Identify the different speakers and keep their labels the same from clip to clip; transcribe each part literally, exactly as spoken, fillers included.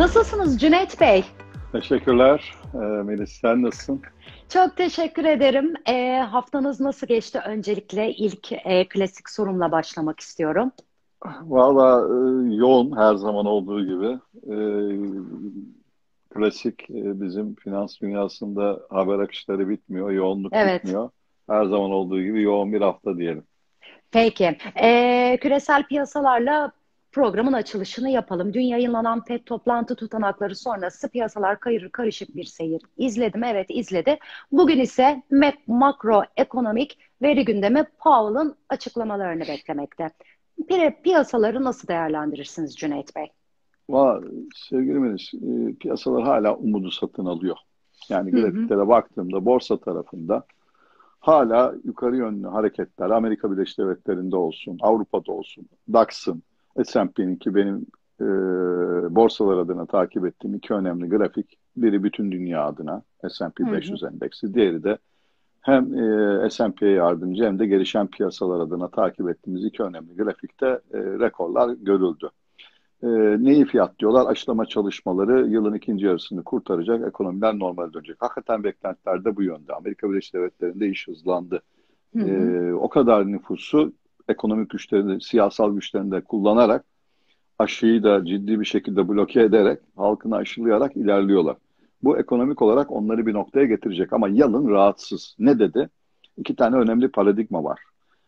Speaker 1: Nasılsınız Cüneyt Bey?
Speaker 2: Teşekkürler. Ee, Melis, sen nasılsın?
Speaker 1: Çok teşekkür ederim. Ee, haftanız nasıl geçti? Öncelikle ilk e, klasik sorumla başlamak istiyorum.
Speaker 2: Valla e, yoğun her zaman olduğu gibi. E, klasik e, bizim finans dünyasında haber akışları bitmiyor, yoğunluk
Speaker 1: Evet,
Speaker 2: bitmiyor. Her zaman olduğu gibi yoğun bir hafta diyelim.
Speaker 1: peki. Ee, küresel piyasalarla programın açılışını yapalım. Dün yayınlanan F E D toplantı tutanakları sonrası piyasalar kayır karışık bir seyir izledim. Evet, izledi. Bugün ise me- makroekonomik veri gündemi Powell'ın açıklamalarını beklemekte. Pi- Piyasaları nasıl değerlendirirsiniz Cüneyt Bey?
Speaker 2: Valla sevgili Melis, e, piyasalar hala umudu satın alıyor. Yani
Speaker 1: Hı hı,
Speaker 2: grafiklere baktığımda borsa tarafında hala yukarı yönlü hareketler Amerika Birleşik Devletleri'nde olsun, Avrupa'da olsun, DAX'ın, S and P'nin ki benim e, borsalar adına takip ettiğim iki önemli grafik. Biri bütün dünya adına S and
Speaker 1: hı
Speaker 2: P
Speaker 1: hı,
Speaker 2: beş yüz endeksi, diğeri de hem e, S and P'ye yardımcı hem de gelişen piyasalar adına takip ettiğimiz iki önemli grafikte e, rekorlar görüldü. E, neyi fiyatlıyorlar? Aşılama çalışmaları yılın ikinci yarısını kurtaracak, ekonomiler normale dönecek. Hakikaten beklentiler de bu yönde. Amerika Birleşik Devletleri'nde iş hızlandı.
Speaker 1: hı hı.
Speaker 2: E, o kadar nüfusu ekonomik güçlerini, siyasal güçlerini de kullanarak aşıyı da ciddi bir şekilde bloke ederek, halkını aşılayarak ilerliyorlar. Bu ekonomik olarak onları bir noktaya getirecek. Ama yalın rahatsız. Ne dedi? İki tane önemli paradigma var.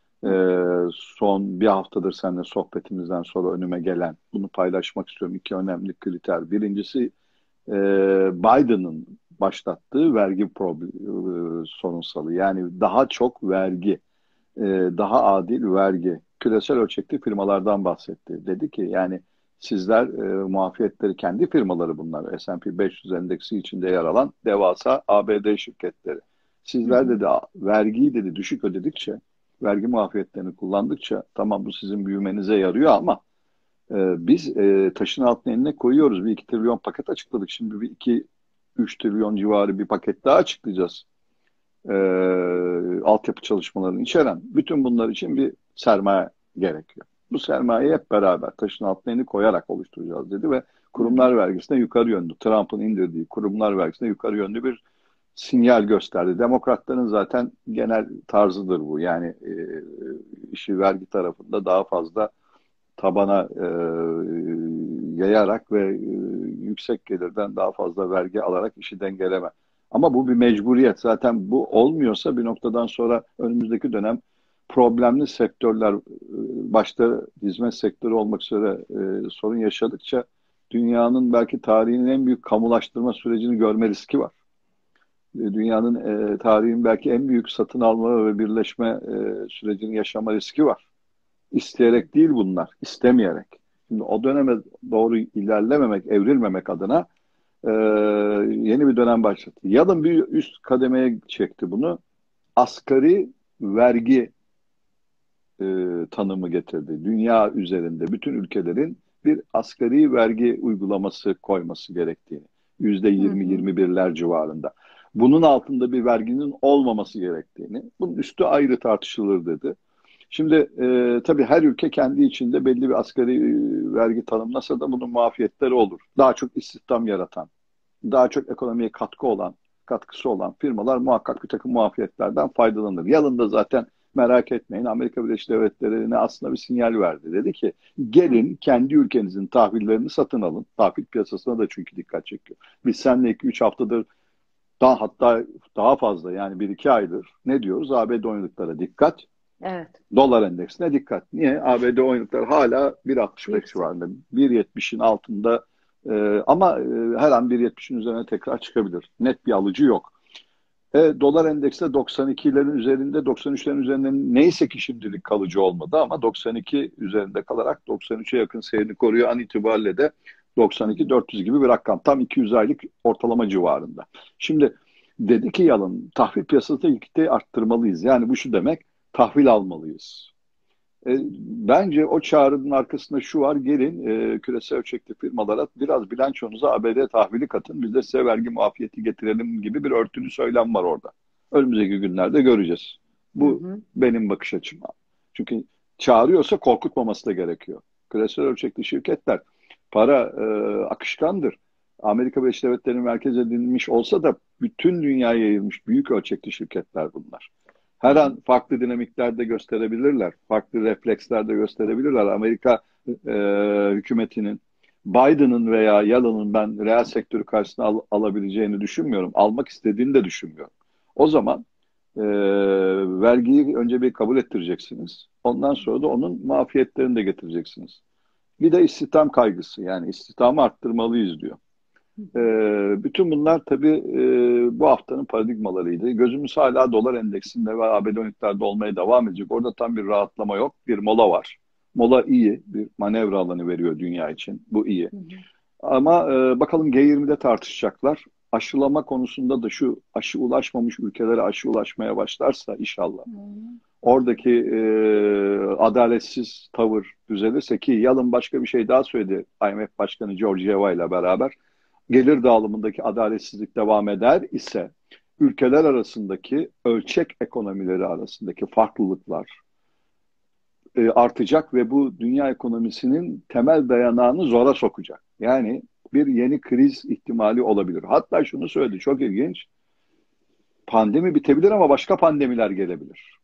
Speaker 2: Ee, son bir haftadır seninle sohbetimizden sonra önüme gelen, bunu paylaşmak istiyorum. İki önemli kriter. Birincisi e, Biden'ın başlattığı vergi problem, e, sorunsalı. Yani daha çok vergi, e, daha adil vergi. Küresel ölçekli firmalardan bahsetti. Dedi ki yani sizler e, muafiyetleri kendi firmaları bunlar. S and P beş yüz endeksi içinde yer alan devasa A B D şirketleri.
Speaker 1: Hı
Speaker 2: Sizler
Speaker 1: hı.
Speaker 2: dedi vergiyi dedi düşük ödedikçe, vergi muafiyetlerini kullandıkça tamam bu sizin büyümenize yarıyor ama e, biz e, taşın altına eline koyuyoruz. Bir iki trilyon paket açıkladık. Şimdi bir iki üç trilyon civarı bir paket daha açıklayacağız, e, altyapı çalışmalarını içeren bütün bunlar için bir sermaye gerekiyor. Bu sermayeyi hep beraber taşın altına elini koyarak oluşturacağız dedi ve
Speaker 1: Hı hı.
Speaker 2: kurumlar vergisine yukarı yönlü, Trump'ın indirdiği kurumlar vergisine yukarı yönlü bir sinyal gösterdi. Demokratların zaten genel tarzıdır bu. Yani e, işi vergi tarafında daha fazla tabana e, yayarak ve e, yüksek gelirden daha fazla vergi alarak işi dengeleme. Ama bu bir mecburiyet. Zaten bu olmuyorsa bir noktadan sonra önümüzdeki dönem problemli sektörler, e, başta hizmet sektörü olmak üzere e, sorun yaşadıkça dünyanın belki tarihinin en büyük kamulaştırma sürecini görme riski var. E, Dünyanın e, tarihin belki en büyük satın alma ve birleşme e, sürecini yaşama riski var. İsteyerek değil bunlar, istemeyerek. Şimdi o döneme doğru ilerlememek, evrilmemek adına e, yeni bir dönem başlattı. Yalın bir üst kademeye çekti bunu. Asgari vergi e, tanımı getirdi. Dünya üzerinde bütün ülkelerin bir asgari vergi uygulaması koyması gerektiğini. Yüzde
Speaker 1: Hı
Speaker 2: yirmi
Speaker 1: hı.
Speaker 2: yirmi birler civarında. Bunun altında bir verginin olmaması gerektiğini, bunun üstü ayrı tartışılır dedi. Şimdi e, tabii her ülke kendi içinde belli bir asgari e, vergi tanımlasa da bunun muafiyetleri olur. Daha çok istihdam yaratan, daha çok ekonomiye katkı olan, katkısı olan firmalar muhakkak bir takım muafiyetlerden faydalanır. Yalında zaten merak etmeyin Amerika Birleşik Devletleri'ne aslında bir sinyal verdi. Dedi ki
Speaker 1: Hı
Speaker 2: gelin kendi ülkenizin tahvillerini satın alın. Tahvil piyasasına da çünkü dikkat çekiyor. Biz seninle iki üç haftadır daha hatta daha fazla yani bir iki aydır ne diyoruz? A B D oyunluklara dikkat.
Speaker 1: Evet.
Speaker 2: Dolar endeksine dikkat. Niye? A B D oyunlukları hala bir altmış beş
Speaker 1: Yüksek.
Speaker 2: civarında. bir yetmişin altında e, ama e, her an bir yetmişin üzerine tekrar çıkabilir. Net bir alıcı yok. E, dolar endeksi de doksan ikilerin üzerinde, doksan üçlerin üzerinde neyse ki şimdilik kalıcı olmadı ama doksan iki üzerinde kalarak doksan üçe yakın seyrini koruyor. An itibariyle de
Speaker 1: Hı
Speaker 2: doksan iki
Speaker 1: hı.
Speaker 2: dört yüz gibi bir rakam. Tam iki yüz aylık ortalama civarında. Şimdi dedi ki Yalın, tahvil piyasasında likiditeyi arttırmalıyız. Yani bu şu demek, tahvil almalıyız. E, bence o çağrının arkasında şu var, gelin e, küresel ölçekli firmalara biraz bilançonuza A B D tahvili katın, biz de size vergi muafiyeti getirelim gibi bir örtülü söylem var orada. Önümüzdeki günlerde göreceğiz.
Speaker 1: Hı
Speaker 2: Bu
Speaker 1: hı.
Speaker 2: benim bakış açım. Çünkü çağırıyorsa korkutmaması da gerekiyor. Küresel ölçekli şirketler para e, akışkandır. Amerika Birleşik Devletleri'nin merkez edilmiş olsa da bütün dünyaya yayılmış büyük ölçekli şirketler bunlar. Her an farklı dinamiklerde gösterebilirler, farklı reflekslerde gösterebilirler. Amerika e, hükümetinin, Biden'ın veya Yalın'ın ben reel sektörü karşısına al, alabileceğini düşünmüyorum. Almak istediğini de düşünmüyorum. O zaman e, vergiyi önce bir kabul ettireceksiniz. Ondan sonra da onun muafiyetlerini de getireceksiniz. Bir de istihdam kaygısı, yani istihdamı arttırmalıyız diyor. Ee, bütün bunlar tabii e, bu haftanın paradigmalarıydı. Gözümüz hala dolar endeksinde ve A B D on iklerde olmaya devam edecek. Orada tam bir rahatlama yok. Bir mola var. Mola iyi. Bir manevra alanı veriyor dünya için. Bu iyi. Hı hı. Ama e, bakalım G yirmide tartışacaklar. Aşılama konusunda da şu aşı ulaşmamış ülkelere aşı ulaşmaya başlarsa inşallah. Hı hı. Oradaki e, adaletsiz tavır düzelirse, ki Yalın başka bir şey daha söyledi I M F Başkanı Georgieva ile beraber, gelir dağılımındaki adaletsizlik devam eder ise ülkeler arasındaki ölçek ekonomileri arasındaki farklılıklar e, artacak ve bu dünya ekonomisinin temel dayanağını zora sokacak. Yani bir yeni kriz ihtimali olabilir. Hatta şunu söyledi, çok ilginç. Pandemi bitebilir ama başka pandemiler gelebilir.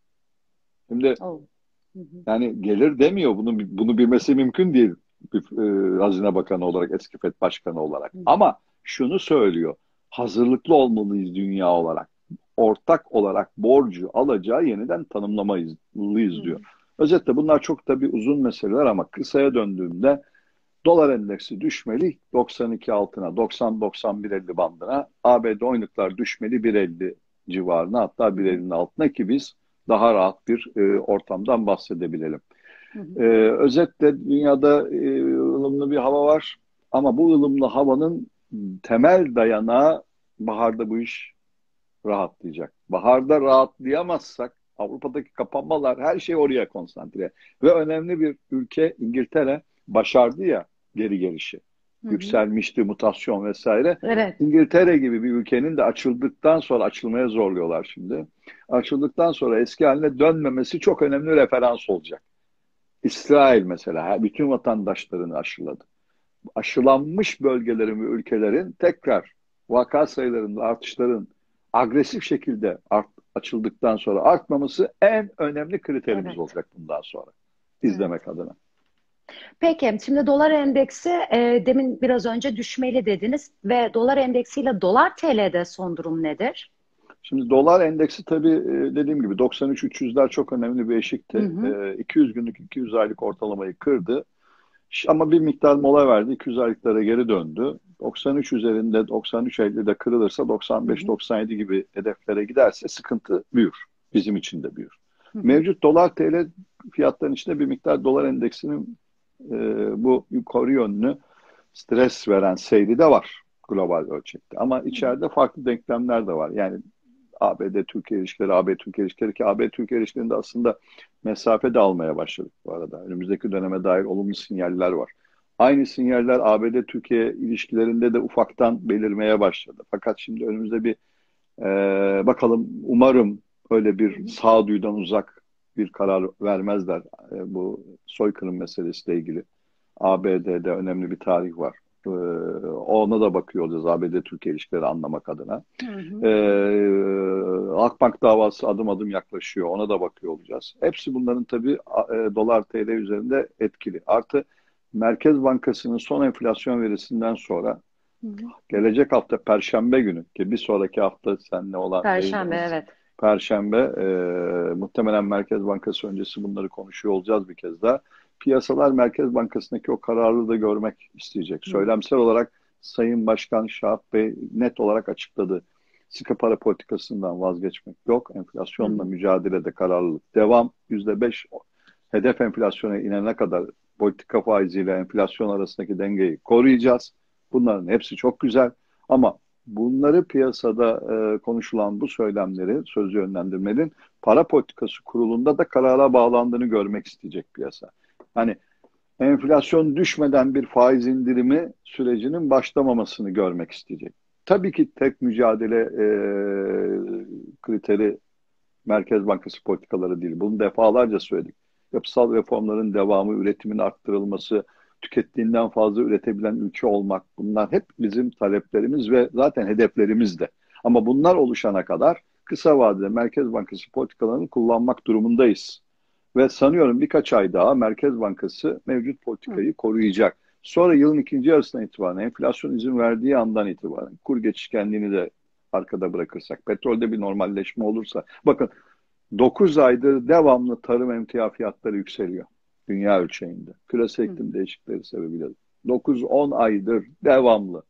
Speaker 2: Şimdi oh. Hı hı. Yani gelir demiyor. Bunu bunu bilmesi mümkün değil. Bir, e, Hazine Bakanı olarak, eski FED Başkanı olarak. Hı. Ama şunu söylüyor. Hazırlıklı olmalıyız dünya olarak. Ortak olarak borcu, alacağı yeniden tanımlamalıyız diyor. Hı. Özetle bunlar çok tabii uzun meseleler ama kısaya döndüğümde dolar endeksi düşmeli doksan iki altına, doksan doksan bir elli bandına. A B D oyunluklar düşmeli bir elli civarına, hatta bir ellinin altına ki biz daha rahat bir e, ortamdan bahsedebilelim. Hı hı. E, özetle dünyada e, ılımlı bir hava var ama bu ılımlı havanın temel dayanağı baharda bu iş rahatlayacak. Baharda rahatlayamazsak Avrupa'daki kapanmalar, her şey oraya konsantre. Ve önemli bir ülke İngiltere başardı ya geri gelişi. Hı hı. Yükselmişti, mutasyon vesaire. Evet. İngiltere gibi bir ülkenin de açıldıktan sonra, açılmaya zorluyorlar şimdi. Açıldıktan sonra eski haline dönmemesi çok önemli referans olacak. İsrail mesela bütün vatandaşlarını aşıladı. Aşılanmış bölgelerin ve ülkelerin tekrar vaka sayılarında artışların agresif şekilde art, açıldıktan sonra artmaması en önemli kriterimiz evet. olacak bundan sonra. İzlemek evet. adına.
Speaker 1: Peki, şimdi dolar endeksi e, demin biraz önce düşmeli dediniz ve dolar endeksiyle dolar T L'de son durum nedir?
Speaker 2: Şimdi dolar endeksi tabii e, dediğim gibi doksan üç üç yüzler çok önemli bir eşikti. Hı hı. E, iki yüz günlük iki yüz aylık ortalamayı kırdı. Ama bir miktar mola verdi. iki yüz aylıklara geri döndü. doksan üç üzerinde doksan üç ellide kırılırsa doksan beş doksan yedi gibi hedeflere giderse sıkıntı büyür. Bizim için de büyür. Hı hı. Mevcut dolar T L fiyatların içinde bir miktar dolar endeksinin e, bu yukarı yönlü stres veren seyri de var global ölçekte. Ama içeride farklı denklemler de var. Yani A B D-Türkiye ilişkileri, A B D-Türkiye ilişkileri ki A B D-Türkiye ilişkilerinde aslında mesafe de almaya başladık bu arada. Önümüzdeki döneme dair olumlu sinyaller var. Aynı sinyaller A B D-Türkiye ilişkilerinde de ufaktan belirmeye başladı. Fakat şimdi önümüzde bir e, bakalım, umarım öyle bir sağduyudan uzak bir karar vermezler. E, bu soykırım meselesiyle ilgili. A B D'de önemli bir tarih var. Ee, ona da bakıyor olacağız A B D-Türkiye ilişkileri anlamak adına. Hı hı. Ee, Akbank davası adım adım yaklaşıyor. Ona da bakıyor olacağız. Hepsi bunların tabii e, dolar T L üzerinde etkili. Artı Merkez Bankası'nın son enflasyon verisinden sonra hı hı. gelecek hafta Perşembe günü ki bir sonraki hafta seninle olan
Speaker 1: Perşembe evet.
Speaker 2: Perşembe e, muhtemelen Merkez Bankası öncesi bunları konuşuyor olacağız bir kez daha. Piyasalar Merkez Bankası'ndaki o kararlılığı da görmek isteyecek. Hı. Söylemsel olarak Sayın Başkan Şahap Bey net olarak açıkladı. Sıkı para politikasından vazgeçmek yok. Enflasyonla Hı. mücadelede kararlılık devam. yüzde beş hedef enflasyona inene kadar politika faiziyle enflasyon arasındaki dengeyi koruyacağız. Bunların hepsi çok güzel. Ama bunları piyasada e, konuşulan bu söylemleri, söz yönlendirmenin para politikası kurulunda da karara bağlandığını görmek isteyecek piyasa. Hani enflasyon düşmeden bir faiz indirimi sürecinin başlamamasını görmek isteyecek. Tabii ki tek mücadele e, kriteri Merkez Bankası politikaları değil. Bunu defalarca söyledik. Yapısal reformların devamı, üretimin arttırılması, tükettiğinden fazla üretebilen ülke olmak, bunlar hep bizim taleplerimiz ve zaten hedeflerimiz de. Ama bunlar oluşana kadar kısa vadede Merkez Bankası politikalarını kullanmak durumundayız. Ve sanıyorum birkaç ay daha Merkez Bankası mevcut
Speaker 1: Hı.
Speaker 2: politikayı koruyacak. Sonra yılın ikinci yarısından itibaren, enflasyon izin verdiği andan itibaren, kur geçişkenliğini de arkada bırakırsak, petrolde bir normalleşme olursa, bakın dokuz aydır devamlı tarım emtia fiyatları yükseliyor dünya ölçeğinde. Küresel
Speaker 1: Hı.
Speaker 2: iklim değişiklikleri sebebiyle. dokuz on aydır devamlı.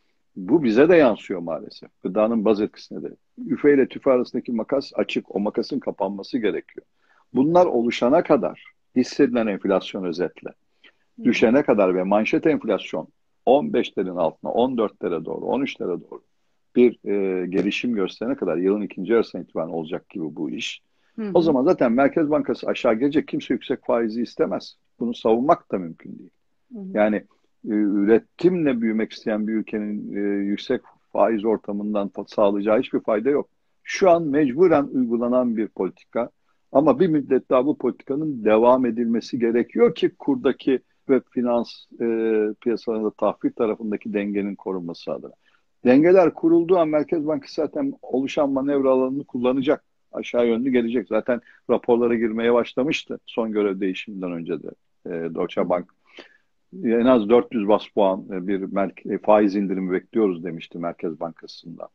Speaker 2: Bu bize de yansıyor maalesef. Gıdanın baz etkisine de. Üfe ile tüfe arasındaki makas açık. O makasın kapanması gerekiyor. Bunlar oluşana kadar hissedilen enflasyon özetle
Speaker 1: Hı hı.
Speaker 2: düşene kadar ve manşet enflasyon on beşlerin altına on dörtlere doğru, on üçlere doğru bir e, gelişim gösterene kadar yılın ikinci yarısına itibaren olacak gibi bu iş.
Speaker 1: Hı
Speaker 2: O
Speaker 1: hı.
Speaker 2: zaman zaten Merkez Bankası aşağı gelecek. Kimse yüksek faizi istemez. Bunu savunmak da mümkün değil.
Speaker 1: Hı hı.
Speaker 2: Yani e, üretimle büyümek isteyen bir ülkenin e, yüksek faiz ortamından sağlayacağı hiçbir fayda yok. Şu an mecburen uygulanan bir politika ama bir müddet daha bu politikanın devam edilmesi gerekiyor ki kurdaki ve finans e, piyasalarında tahvil tarafındaki dengenin korunması adına. Dengeler kurulduğu an Merkez Bankası zaten oluşan manevra alanını kullanacak. Aşağı yönlü gelecek. Zaten raporlara girmeye başlamıştı son görev değişiminden önce de e,
Speaker 1: Hı
Speaker 2: Deutsche
Speaker 1: hı.
Speaker 2: Bank en az dört yüz bas puan e, bir merke- faiz indirimi bekliyoruz demişti Merkez Bankası'ndan.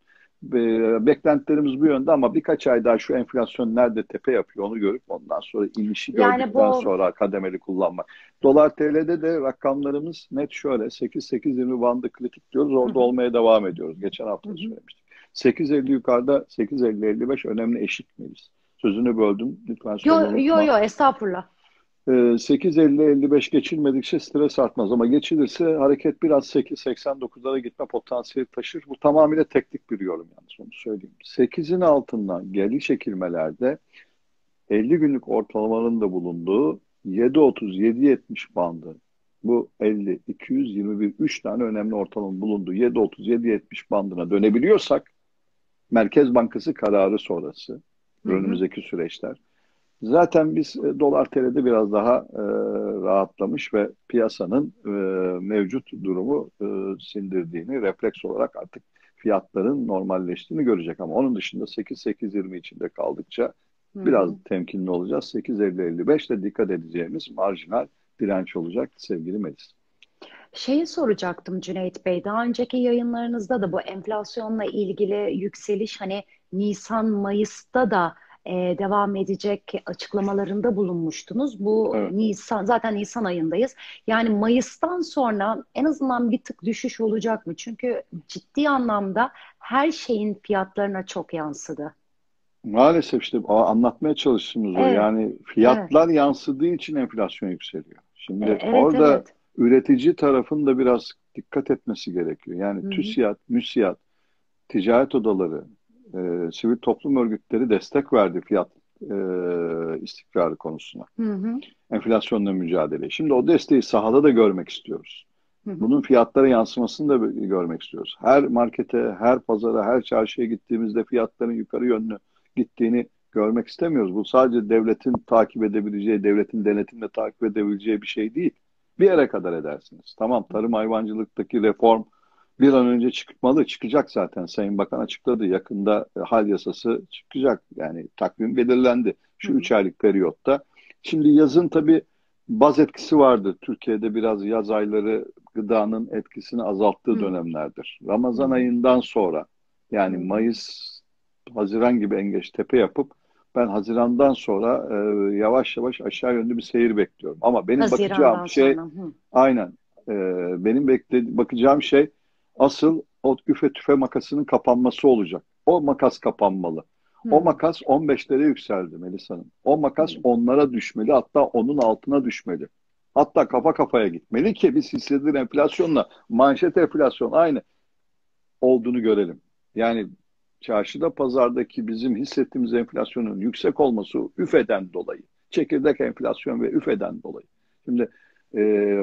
Speaker 2: Ve beklentilerimiz bu yönde ama birkaç ay daha şu enflasyon nerede tepe yapıyor onu görüp ondan sonra inişi
Speaker 1: Yani
Speaker 2: gördükten
Speaker 1: bu
Speaker 2: sonra kademeli kullanmak. Dolar T L'de de rakamlarımız net şöyle sekiz sekiz yirmi bandı kritik diyoruz.
Speaker 1: hı
Speaker 2: Orada
Speaker 1: hı.
Speaker 2: olmaya devam ediyoruz. Geçen
Speaker 1: Hı
Speaker 2: hafta da
Speaker 1: hı.
Speaker 2: söylemiştik. sekiz elli yukarıda sekiz elli elli beş önemli eşik miyiz? Sözünü böldüm. Lütfen
Speaker 1: Yo
Speaker 2: soruyu
Speaker 1: yo
Speaker 2: unutma.
Speaker 1: yo estağfurullah.
Speaker 2: Ee, sekiz elli elli beş geçilmedikçe stres artmaz ama geçilirse hareket biraz sekiz seksen dokuzlara gitme potansiyeli taşır. Bu tamamıyla teknik bir yorum yalnız onu söyleyeyim. sekizin altından geri çekilmelerde elli günlük ortalamaların da bulunduğu yedi otuz yedi yetmiş bandı. Bu elli iki yüz yirmi bir üç tane önemli ortalama bulunduğu yedi otuz yedi yetmiş bandına dönebiliyorsak Merkez Bankası kararı sonrası
Speaker 1: Hı hı.
Speaker 2: önümüzdeki süreçler zaten biz e, dolar T L'de biraz daha e, rahatlamış ve piyasanın e, mevcut durumu e, sindirdiğini, refleks olarak artık fiyatların normalleştiğini görecek. Ama onun dışında sekiz sekiz yirmi içinde kaldıkça
Speaker 1: Hı
Speaker 2: biraz
Speaker 1: hı.
Speaker 2: temkinli olacağız. sekiz elli elli beş de dikkat edeceğimiz marjinal direnç olacak sevgili Melis.
Speaker 1: Şeyi soracaktım Cüneyt Bey. Daha önceki yayınlarınızda da bu enflasyonla ilgili yükseliş hani Nisan Mayıs'ta da e, devam edecek açıklamalarında bulunmuştunuz. Bu
Speaker 2: Evet.
Speaker 1: Nisan zaten Nisan ayındayız. Yani Mayıs'tan sonra en azından bir tık düşüş olacak mı? Çünkü ciddi anlamda her şeyin fiyatlarına çok yansıdı.
Speaker 2: Maalesef işte o anlatmaya çalıştığımız o.
Speaker 1: Evet,
Speaker 2: Yani
Speaker 1: evet,
Speaker 2: fiyatlar yansıdığı için enflasyon yükseliyor.
Speaker 1: E,
Speaker 2: Şimdi
Speaker 1: evet,
Speaker 2: orada
Speaker 1: evet.
Speaker 2: üretici tarafın da biraz dikkat etmesi gerekiyor. Yani
Speaker 1: Hı hı,
Speaker 2: TÜSİAD, MÜSİAD, ticaret odaları, e, sivil toplum örgütleri destek verdi fiyat e, istikrarı konusuna.
Speaker 1: hı hı,
Speaker 2: Enflasyonla mücadele. Şimdi o desteği sahada da görmek istiyoruz.
Speaker 1: hı hı,
Speaker 2: Bunun fiyatlara yansımasını da görmek istiyoruz. Her markete, her pazara, her çarşıya gittiğimizde fiyatların yukarı yönlü gittiğini görmek istemiyoruz. Bu sadece devletin takip edebileceği, devletin denetimle takip edebileceği bir şey değil. Bir yere kadar edersiniz. Tamam, tarım hayvancılıktaki reform bir an önce çıkmalı. Çıkacak zaten. Sayın Bakan açıkladı. Yakında e, hal yasası çıkacak. Yani takvim belirlendi.
Speaker 1: hı
Speaker 2: Şu
Speaker 1: hı,
Speaker 2: üç aylık periyotta. Şimdi yazın tabii baz etkisi vardı. Türkiye'de biraz yaz ayları gıdanın etkisini azalttığı
Speaker 1: hı
Speaker 2: dönemlerdir.
Speaker 1: hı,
Speaker 2: Ramazan ayından sonra
Speaker 1: hı
Speaker 2: yani
Speaker 1: hı.
Speaker 2: Mayıs, Haziran gibi engeç tepe yapıp ben Haziran'dan sonra e, yavaş yavaş aşağı yönlü bir seyir bekliyorum. Ama benim bakacağım
Speaker 1: Haziran'dan
Speaker 2: şey
Speaker 1: sonra. Hı
Speaker 2: aynen e, benim bekle bakacağım şey asıl o üfe tüfe makasının kapanması olacak. O makas kapanmalı. O
Speaker 1: hı,
Speaker 2: makas on beşlere yükseldi Melisa Hanım. O makas
Speaker 1: hı.
Speaker 2: onlara düşmeli, hatta onun altına düşmeli. Hatta kafa kafaya gitmeli ki biz hissedilir enflasyonla manşet enflasyon aynı olduğunu görelim. Yani çarşıda pazardaki bizim hissettiğimiz enflasyonun yüksek olması üfeden dolayı. Çekirdek enflasyon ve üfeden dolayı. Şimdi e,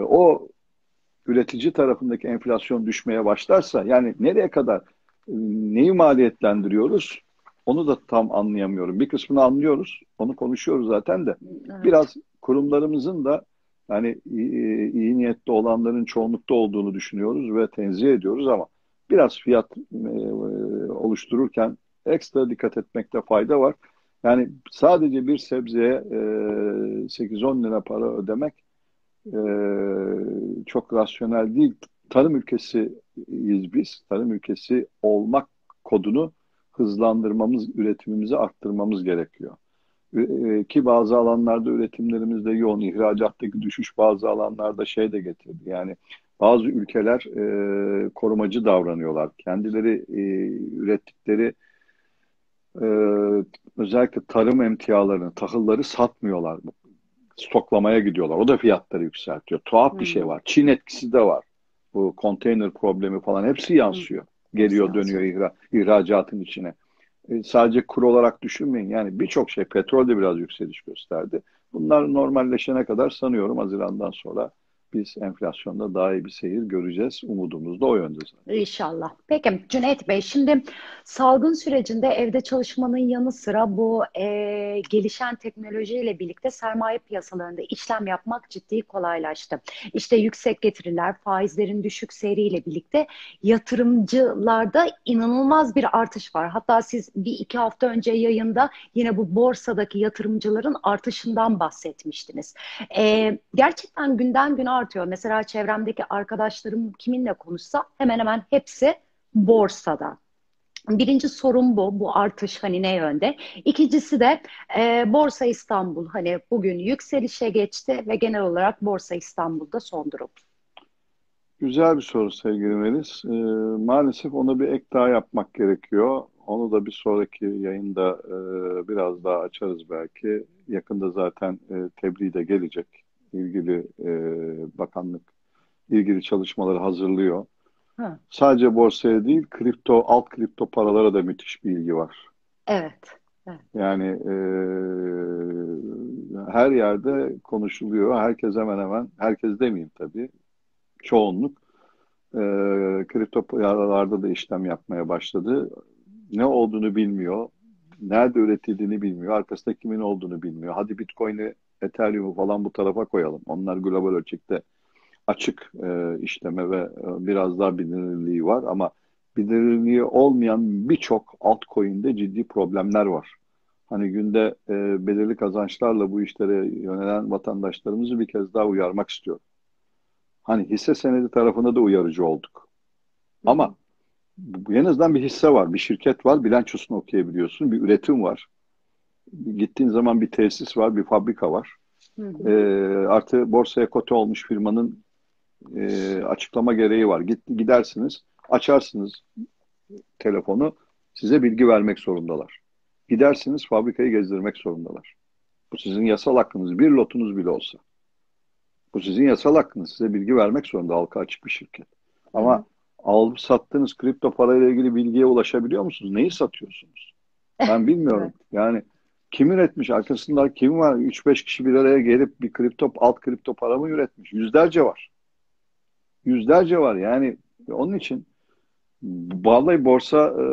Speaker 2: o üretici tarafındaki enflasyon düşmeye başlarsa yani nereye kadar e, neyi maliyetlendiriyoruz? Onu da tam anlayamıyorum. Bir kısmını anlıyoruz. Onu konuşuyoruz zaten de.
Speaker 1: Evet.
Speaker 2: Biraz kurumlarımızın da Yani iyi, iyi niyetli olanların çoğunlukta olduğunu düşünüyoruz ve tenzih ediyoruz ama biraz fiyat e, oluştururken ekstra dikkat etmekte fayda var. Yani sadece bir sebzeye e, sekiz on lira para ödemek e, çok rasyonel değil. Tarım ülkesiyiz biz. Tarım ülkesi olmak kodunu hızlandırmamız, üretimimizi arttırmamız gerekiyor. E, ki bazı alanlarda üretimlerimizde yoğun, ihracattaki düşüş bazı alanlarda şey de getirdi. Yani bazı ülkeler e, korumacı davranıyorlar. Kendileri e, ürettikleri e, özellikle tarım emtialarını, tahılları satmıyorlar. Stoklamaya gidiyorlar. O da fiyatları yükseltiyor. Tuhaf bir şey
Speaker 1: Hmm.
Speaker 2: var. Çin etkisi de var. Bu konteyner problemi falan hepsi
Speaker 1: Hmm.
Speaker 2: yansıyor.
Speaker 1: Hepsi
Speaker 2: Geliyor dönüyor
Speaker 1: yansıyor.
Speaker 2: ihra ihracatın içine. E, sadece kur olarak düşünmeyin. Yani birçok şey, petrol de biraz yükseliş gösterdi. Bunlar normalleşene kadar sanıyorum Haziran'dan sonra biz enflasyonda daha iyi bir seyir göreceğiz. Umudumuz da o yönde zaten.
Speaker 1: İnşallah. Peki Cüneyt Bey, şimdi salgın sürecinde evde çalışmanın yanı sıra bu e, gelişen teknolojiyle birlikte sermaye piyasalarında işlem yapmak ciddi kolaylaştı. İşte yüksek getiriler, faizlerin düşük seyriyle birlikte yatırımcılarda inanılmaz bir artış var. Hatta siz bir iki hafta önce yayında yine bu borsadaki yatırımcıların artışından bahsetmiştiniz. Ee, gerçekten günden güne artıyor. Mesela çevremdeki arkadaşlarım kiminle konuşsa hemen hemen hepsi borsada. Birinci sorun bu, bu artış hani ne yönde? İkincisi de e, Borsa İstanbul hani bugün yükselişe geçti ve genel olarak Borsa İstanbul'da son durum.
Speaker 2: Güzel bir soru sevgili Melis. Ee, maalesef ona bir ek daha yapmak gerekiyor. Onu da bir sonraki yayında e, biraz daha açarız belki. Yakında zaten e, tebliğ de gelecek. İlgili e, bakanlık ilgili çalışmaları hazırlıyor.
Speaker 1: Ha,
Speaker 2: Sadece borsaya değil, kripto, alt kripto paralara da müthiş bir ilgi var.
Speaker 1: evet. Evet.
Speaker 2: Yani e, her yerde konuşuluyor. Herkes hemen hemen, herkes demeyeyim tabii, çoğunluk e, kripto paralarda da işlem yapmaya başladı. Ne olduğunu bilmiyor. Nerede üretildiğini bilmiyor. Arkasında kimin olduğunu bilmiyor. Hadi Bitcoin'i, Ethereum'u falan bu tarafa koyalım. Onlar global ölçekte açık e, işleme ve e, biraz daha bilinirliği var ama bilinirliği olmayan birçok altcoin'de ciddi problemler var. Hani günde e, belirli kazançlarla bu işlere yönelen vatandaşlarımızı bir kez daha uyarmak istiyorum. Hani hisse senedi tarafında da uyarıcı olduk.
Speaker 1: Hı hı.
Speaker 2: Ama bu- en azından bir hisse var, bir şirket var, bilançosunu okuyabiliyorsun, bir üretim var. Gittiğin zaman bir tesis var, bir fabrika var.
Speaker 1: Hı
Speaker 2: E,
Speaker 1: hı.
Speaker 2: artı borsaya kote olmuş firmanın e, açıklama gereği var. Git, gidersiniz, açarsınız telefonu, size bilgi vermek zorundalar. Gidersiniz, fabrikayı gezdirmek zorundalar. Bu sizin yasal hakkınız, bir lotunuz bile olsa. Bu sizin yasal hakkınız, size bilgi vermek zorunda halka açık bir şirket.
Speaker 1: Hı hı.
Speaker 2: Ama alıp sattığınız kripto parayla ilgili bilgiye ulaşabiliyor musunuz? Neyi satıyorsunuz? Ben
Speaker 1: Evet.
Speaker 2: bilmiyorum. Yani kim üretmiş? Arkasında kim var? Üç beş kişi bir araya gelip bir kripto, alt kripto para mı üretmiş? Yüzlerce var. Yüzlerce var. Yani onun için vallahi borsa e,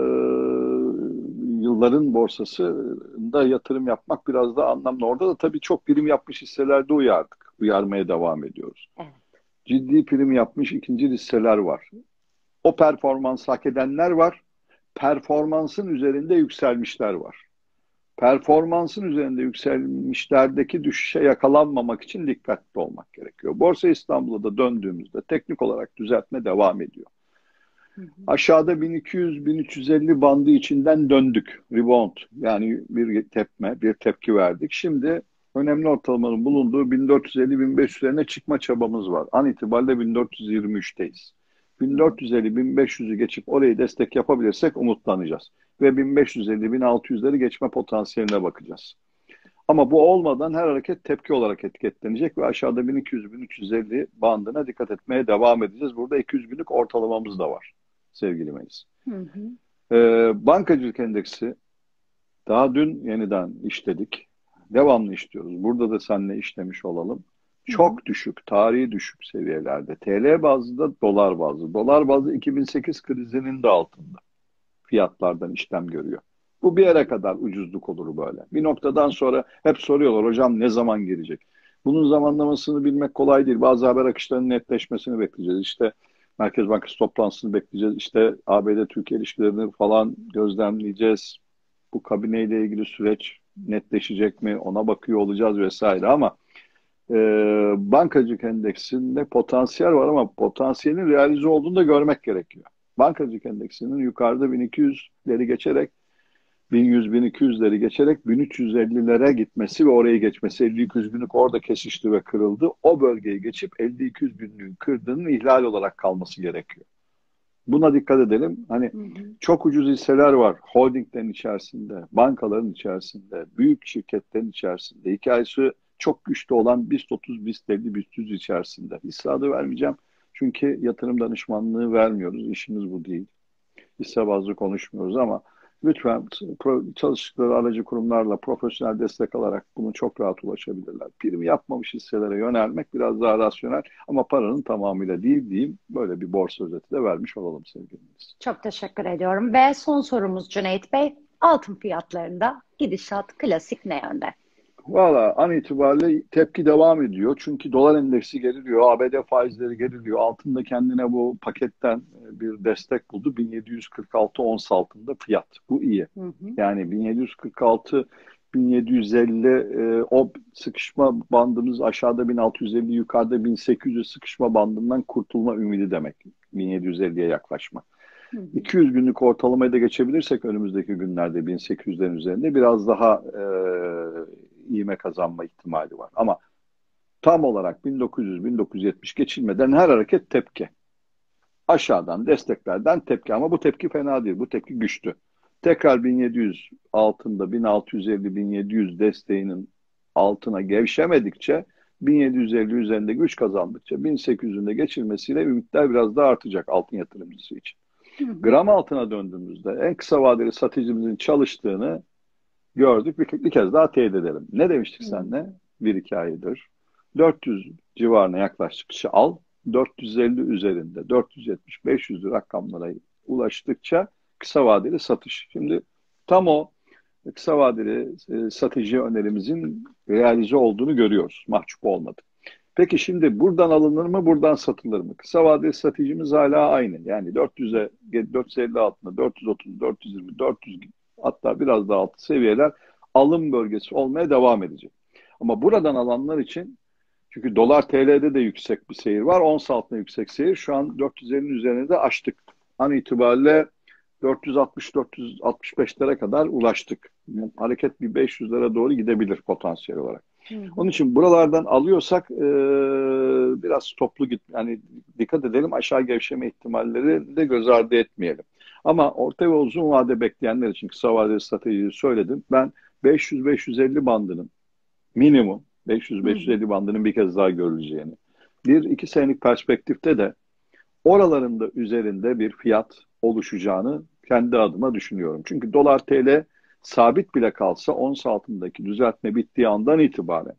Speaker 2: yılların borsasında yatırım yapmak biraz daha anlamlı. Orada da tabii çok prim yapmış hisselerde uyardık. Uyarmaya devam ediyoruz.
Speaker 1: Evet.
Speaker 2: Ciddi prim yapmış ikinci hisseler var. O performans hak edenler var. Performansın üzerinde yükselmişler var. Performansın üzerinde yükselmişlerdeki düşüşe yakalanmamak için dikkatli olmak gerekiyor. Borsa İstanbul'a da döndüğümüzde teknik olarak düzeltme devam ediyor.
Speaker 1: Hı hı.
Speaker 2: Aşağıda bin iki yüz bin üç yüz elli bandı içinden döndük. Rebound, yani bir tepme, bir tepki verdik. Şimdi önemli ortalamanın bulunduğu bin dört yüz elli bin beş yüzlerine çıkma çabamız var. An itibariyle bin dört yüz yirmi üçteyiz.
Speaker 1: Hı hı.
Speaker 2: bin dört yüz elli bin beş yüzü geçip orayı destek yapabilirsek umutlanacağız. Ve bin beş yüz elli bin altı yüzleri geçme potansiyeline bakacağız. Ama bu olmadan her hareket tepki olarak etiketlenecek ve aşağıda bin iki yüz bin üç yüz elli bandına dikkat etmeye devam edeceğiz. Burada iki yüz günlük ortalamamız da var sevgili Melis.
Speaker 1: Hı hı.
Speaker 2: Ee, bankacılık endeksi daha dün yeniden işledik. Devamlı işliyoruz. Burada da seninle işlemiş olalım.
Speaker 1: Hı hı.
Speaker 2: Çok düşük, tarihi düşük seviyelerde. T L bazında, dolar bazlı. Dolar bazlı iki bin sekiz krizinin de altında fiyatlardan işlem görüyor. Bu bir
Speaker 1: Hı
Speaker 2: yere
Speaker 1: hı.
Speaker 2: kadar ucuzluk olur böyle. Bir noktadan sonra hep soruyorlar hocam ne zaman girecek? Bunun zamanlamasını bilmek kolay değil. Bazı haber akışlarının netleşmesini bekleyeceğiz. İşte Merkez Bankası toplantısını bekleyeceğiz. İşte A B D-Türkiye ilişkilerini falan gözlemleyeceğiz. Bu kabineyle ilgili süreç netleşecek mi? Ona bakıyor olacağız vesaire ama e, bankacılık endeksinde potansiyel var ama potansiyelin realize olduğunu da görmek gerekiyor. Bankacılık endeksinin yukarıda bin iki yüzleri geçerek bin yüz bin iki yüzleri geçerek bin üç yüz ellilere gitmesi ve orayı geçmesi, elli iki yüz günlük orada kesişti ve kırıldı. O bölgeyi geçip elli iki yüz günlüğün kırdığının ihlal olarak kalması gerekiyor. Buna dikkat edelim. Hani
Speaker 1: Hı hı.
Speaker 2: çok ucuz hisseler var. Holdinglerin içerisinde, bankaların içerisinde, büyük şirketlerin içerisinde. Hikayesi çok güçlü olan BIST otuz, BIST elli, BIST yüz içerisinde. Hisse adı vermeyeceğim. Çünkü yatırım danışmanlığı vermiyoruz. İşimiz bu değil. Hisse bazlı konuşmuyoruz ama lütfen çalıştıkları aracı kurumlarla profesyonel destek alarak bunu çok rahat ulaşabilirler. Prim yapmamış hisselere yönelmek biraz daha rasyonel ama paranın tamamıyla değil diyeyim. Böyle bir borsa özeti de vermiş olalım sevgilimiz.
Speaker 1: Çok teşekkür ediyorum. Ve son sorumuz Cüneyt Bey. Altın fiyatlarında gidişat klasik ne yönde?
Speaker 2: Valla an itibariyle tepki devam ediyor. Çünkü dolar endeksi geriliyor, A B D faizleri geriliyor. Altında kendine bu paketten bir destek buldu. bin yedi yüz kırk altı ons altında fiyat. Bu iyi.
Speaker 1: Hı hı.
Speaker 2: Yani bin yedi yüz kırk altı bin yedi yüz elli e, o sıkışma bandımız aşağıda bin altı yüz elli yukarıda bin sekiz yüz sıkışma bandından kurtulma ümidi demek. bin yedi yüz elliye yaklaşma.
Speaker 1: Hı hı.
Speaker 2: iki yüz günlük ortalamayı da geçebilirsek önümüzdeki günlerde bin sekiz yüzlerin üzerinde biraz daha e, ivme kazanma ihtimali var. Ama tam olarak bin dokuz yüz bin dokuz yüz yetmiş geçilmeden her hareket tepki. Aşağıdan desteklerden tepki ama bu tepki fena değil. Bu tepki güçlü. Tekrar bin yedi yüz altında bin altı yüz elli bin yedi yüz desteğinin altına gevşemedikçe bin yedi yüz elli üzerinde güç kazandıkça bin sekiz yüzün de geçilmesiyle ümitler biraz daha artacak altın yatırımcısı için.
Speaker 1: Hı hı.
Speaker 2: Gram altına döndüğümüzde en kısa vadeli satıcımızın çalıştığını gördük. Bir, bir kez daha teyit edelim. Ne demiştik
Speaker 1: Hı.
Speaker 2: seninle? Bir iki aydır. dört yüz civarına yaklaştıkça al. dört yüz elli üzerinde dört yüz yetmiş beş yüz rakamlara ulaştıkça kısa vadeli satış. Şimdi tam o kısa vadeli e, satıcı önerimizin realize olduğunu görüyoruz. Mahcup olmadık. Peki şimdi buradan alınır mı, buradan satılır mı? Kısa vadeli stratejimiz hala aynı. Yani dört yüze, dört yüz elli altında, dört yüz otuz, dört yüz yirmi, dört yüz hatta biraz daha altı seviyeler alım bölgesi olmaya devam edecek. Ama buradan alanlar için çünkü dolar T L'de de yüksek bir seyir var. Ons altında yüksek seyir. Şu an dört yüz ellinin üzerine de aştık. An itibariyle dört yüz altmış dört yüz altmış beşlere kadar ulaştık. Hareket bir beş yüzlere doğru gidebilir potansiyel olarak.
Speaker 1: Hı hı.
Speaker 2: Onun için buralardan alıyorsak e, biraz toplu git, yani dikkat edelim aşağı gevşeme ihtimalleri de göz ardı etmeyelim. Ama orta ve uzun vade bekleyenler için kısa vadeli stratejiyi söyledim. Ben beş yüz beş yüz elli bandının minimum beş yüz beş yüz elli bandının bir kez daha görüleceğini, bir iki senelik perspektifte de oralarında üzerinde bir fiyat oluşacağını kendi adıma düşünüyorum. Çünkü dolar T L sabit bile kalsa ons altındaki düzeltme bittiği andan itibaren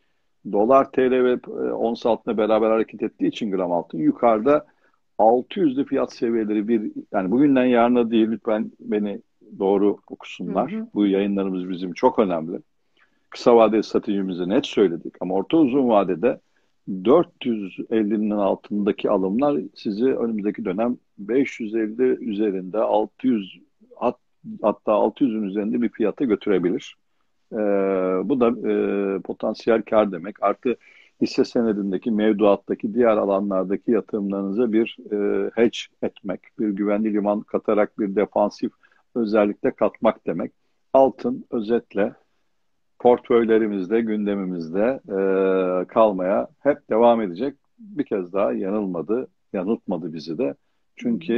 Speaker 2: dolar T L ve ons altında beraber hareket ettiği için gram altın yukarıda altı yüzlü fiyat seviyeleri bir yani bugünden yarına değil lütfen beni doğru okusunlar.
Speaker 1: Hı hı.
Speaker 2: Bu yayınlarımız bizim çok önemli. Kısa vadeli stratejimizi net söyledik ama orta uzun vadede dört yüz ellinin altındaki alımlar sizi önümüzdeki dönem beş yüz elli üzerinde altı yüz hat, hatta altı yüzün üzerinde bir fiyata götürebilir. Ee, bu da e, potansiyel kar demek. Artı hisse senedindeki, mevduattaki diğer alanlardaki yatırımlarınıza bir e, hedge etmek, bir güvenli liman katarak bir defansif özellikle katmak demek. Altın özetle portföylerimizde, gündemimizde e, kalmaya hep devam edecek. Bir kez daha yanılmadı, yanıltmadı bizi de. Çünkü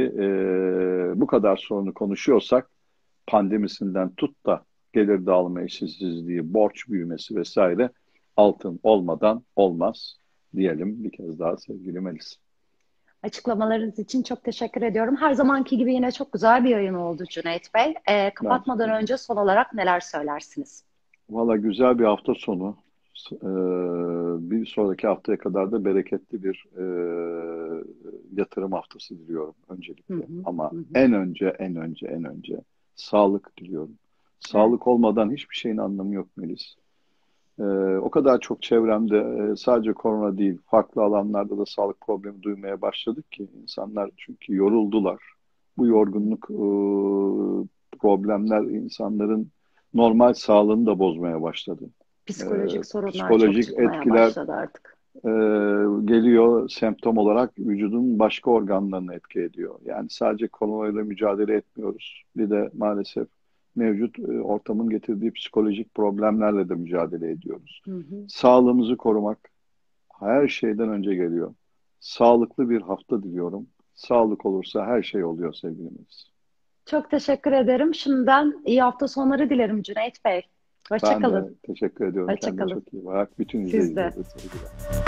Speaker 2: e, bu kadar sorunu konuşuyorsak pandemisinden tut da gelir dağılma eşitsizliği, borç büyümesi vesaire altın olmadan olmaz diyelim bir kez daha sevgili Melis.
Speaker 1: Açıklamalarınız için çok teşekkür ediyorum. Her zamanki gibi yine çok güzel bir yayın oldu Cüneyt Bey. Ee, kapatmadan
Speaker 2: Ben,
Speaker 1: önce son olarak neler söylersiniz?
Speaker 2: Valla güzel bir hafta sonu. Ee, bir sonraki haftaya kadar da bereketli bir e, yatırım haftası diliyorum
Speaker 1: Hı
Speaker 2: öncelikle.
Speaker 1: hı,
Speaker 2: Ama
Speaker 1: hı hı.
Speaker 2: en önce, en önce, en önce sağlık diliyorum.
Speaker 1: Evet.
Speaker 2: Sağlık olmadan hiçbir şeyin anlamı yok Melis. Ee, o kadar çok çevremde e, sadece korona değil, farklı alanlarda da sağlık problemi duymaya başladık ki insanlar çünkü yoruldular. Bu yorgunluk e, problemler insanların normal sağlığını da bozmaya başladı. Ee,
Speaker 1: Psikolojik sorunlar çok
Speaker 2: Psikolojik
Speaker 1: çıkmaya
Speaker 2: etkiler
Speaker 1: başladı artık.
Speaker 2: e, geliyor semptom olarak vücudun başka organlarını etki ediyor. Yani sadece koronayla mücadele etmiyoruz. Bir de maalesef mevcut e, ortamın getirdiği psikolojik problemlerle de mücadele ediyoruz.
Speaker 1: Hı hı.
Speaker 2: Sağlığımızı korumak her şeyden önce geliyor. Sağlıklı bir hafta diliyorum. Sağlık olursa her şey oluyor sevgili Melis.
Speaker 1: Çok teşekkür ederim. Şimdiden iyi hafta sonları dilerim Cüneyt Bey. Hoşça
Speaker 2: Ben
Speaker 1: kalın.
Speaker 2: de teşekkür ediyorum.
Speaker 1: Hoşça
Speaker 2: Kendine
Speaker 1: kalın.
Speaker 2: çok iyi bak. Bütün
Speaker 1: Siz
Speaker 2: izleyicilerime
Speaker 1: de.
Speaker 2: sevgiler.